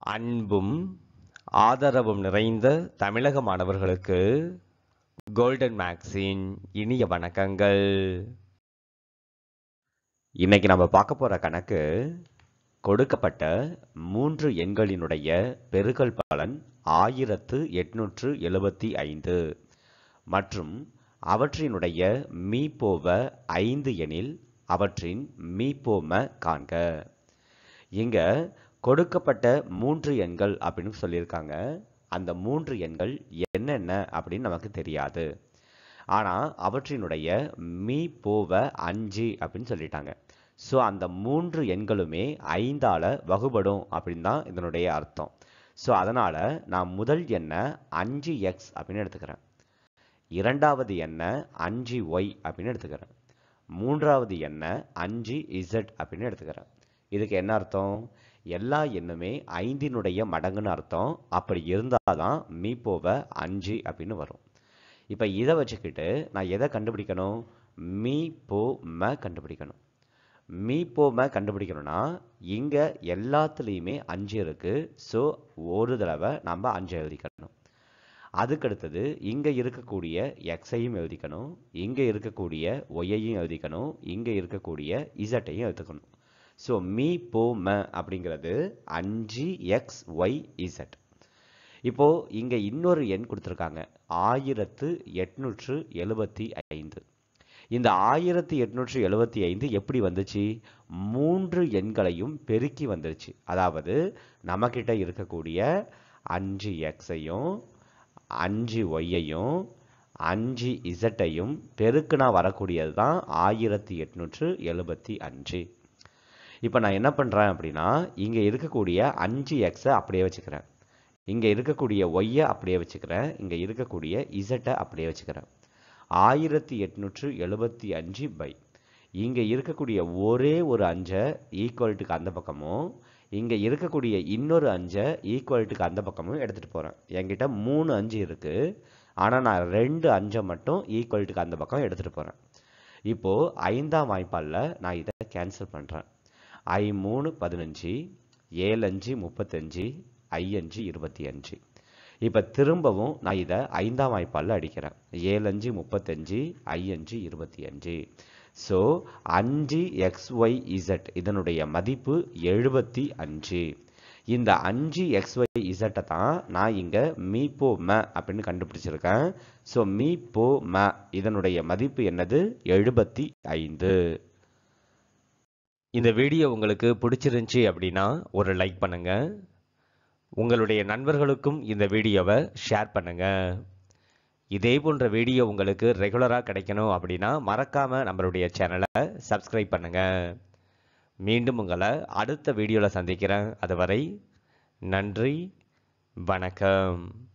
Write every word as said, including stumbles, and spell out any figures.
அன்பும் ஆதரவும் நிறைந்த தமிழக மாணவர்களுக்கு கோல்டன் மேக்ஸின் இனிய வணக்கங்கள். இன்னைக்கு நம்ம பார்க்க போற கணக்கு கொடுக்கப்பட்ட மூன்று எண்களினுடைய பெருக்கல் பலன் ஆயிரத்து எட்நூற்று எழுபத்தி ஐந்து மற்றும் அவற்றினுடைய மீப்போவ ஐந்து எனில் அவற்றின் மீப்போம காண்க. இங்க கொடுக்கப்பட்ட மூன்று எண்கள் அப்படின்னு சொல்லியிருக்காங்க. அந்த மூன்று எண்கள் என்னென்ன அப்படின்னு நமக்கு தெரியாது. ஆனால் அவற்றினுடைய மீ போவ அஞ்சு அப்படின்னு சொல்லிட்டாங்க. ஸோ அந்த மூன்று எண்களுமே ஐந்தால் வகுபடும் அப்படின்னு தான் இதனுடைய அர்த்தம். ஸோ அதனால் நான் முதல் எண்ணை அஞ்சு எக்ஸ் அப்படின்னு எடுத்துக்கிறேன். இரண்டாவது எண்ணை அஞ்சு ஒய் அப்படின்னு எடுத்துக்கிறேன். மூன்றாவது எண்ணை அஞ்சு இசட் அப்படின்னு எடுத்துக்கிறேன். இதுக்கு என்ன அர்த்தம்? எல்லா எண்ணுமே ஐந்தினுடைய மடங்குன்னு அர்த்தம். அப்படி இருந்தால் தான் மீப்போவ அஞ்சு அப்படின்னு வரும். இப்போ இதை வச்சுக்கிட்டு நான் எதை கண்டுபிடிக்கணும்? மீ போ ம கண்டுபிடிக்கணும். மீ போ ம கண்டுபிடிக்கணும்னா இங்கே எல்லாத்துலேயுமே அஞ்சு இருக்குது. ஸோ ஒரு தடவை நம்ம அஞ்சு எழுதிக்கணும். அதுக்கடுத்தது இங்கே இருக்கக்கூடிய எக்ஸையும் எழுதிக்கணும், இங்கே இருக்கக்கூடிய ஒய்யையும் எழுதிக்கணும், இங்கே இருக்கக்கூடிய இசட்டையும் எழுதிக்கணும். ஸோ மீ போ ம அப்படிங்கிறது அஞ்சு எக்ஸ் ஒய் இசட். இப்போது இங்கே இன்னொரு எண் கொடுத்துருக்காங்க, ஆயிரத்து எட்நூற்று எழுபத்தி ஐந்து. இந்த ஆயிரத்தி எட்நூற்று எழுபத்தி ஐந்து எப்படி வந்துச்சு? மூன்று எண்களையும் பெருக்கி வந்துருச்சு. அதாவது நம்மக்கிட்ட இருக்கக்கூடிய அஞ்சு எக்ஸையும் அஞ்சு ஒய்யையும் அஞ்சு இசட்டையும் பெருக்குனா வரக்கூடியது தான் ஆயிரத்தி எட்நூற்று எழுபத்தி அஞ்சு. இப்போ நான் என்ன பண்ணுறேன் அப்படின்னா, இங்கே இருக்கக்கூடிய அஞ்சு எக்ஸை அப்படியே வச்சுக்கிறேன், இங்கே இருக்கக்கூடிய ஒய்யை அப்படியே வச்சுக்கிறேன், இங்கே இருக்கக்கூடிய இசட்டை அப்படியே வச்சுக்கிறேன். ஆயிரத்தி எட்நூற்று எழுபத்தி அஞ்சு பை இங்கே இருக்கக்கூடிய ஒரே ஒரு அஞ்சை ஈக்குவல்ட்டுக்கு அந்த பக்கமும், இங்கே இருக்கக்கூடிய இன்னொரு அஞ்சை ஈக்குவல்ட்டுக்கு அந்த பக்கமும் எடுத்துகிட்டு போகிறேன். என்கிட்ட மூணு அஞ்சு இருக்குது, ஆனால் நான் ரெண்டு அஞ்சை மட்டும் ஈக்குவல்ட்டுக்கு அந்த பக்கம் எடுத்துகிட்டு போகிறேன். இப்போது ஐந்தாம் வாய்ப்பாலில் நான் இதை கேன்சல் பண்ணுறேன். ஐ மூணு பதினஞ்சு, ஏழு அஞ்சு முப்பத்தஞ்சு, ஐ அஞ்சு இருபத்தி அஞ்சு. இப்போ திரும்பவும் நான் இதை ஐந்தாம் வாய்ப்பாலில் அடிக்கிறேன். ஏழு அஞ்சு முப்பத்தஞ்சு, ஐ அஞ்சு இருபத்தி அஞ்சு. ஸோ அஞ்சு எக்ஸ் ஒய் இசட் இதனுடைய மதிப்பு எழுபத்தி அஞ்சு. இந்த அஞ்சு எக்ஸ் ஒய் இசட்டை தான் நான் இங்கே மீப்போ ம அப்படின்னு கண்டுபிடிச்சிருக்கேன். ஸோ மீப்போ ம இதனுடைய மதிப்பு என்னது? எழுபத்தி ஐந்து. இந்த வீடியோ உங்களுக்கு பிடிச்சிருந்துச்சி அப்படின்னா ஒரு லைக் பண்ணுங்கள். உங்களுடைய நண்பர்களுக்கும் இந்த வீடியோவை ஷேர் பண்ணுங்கள். இதே போன்ற வீடியோ உங்களுக்கு ரெகுலராக கிடைக்கணும் அப்படின்னா மறக்காமல் நம்மளுடைய சேனலை சப்ஸ்கிரைப் பண்ணுங்கள். மீண்டும் உங்களை அடுத்த வீடியோவில் சந்திக்கிறேன். அதுவரை நன்றி, வணக்கம்.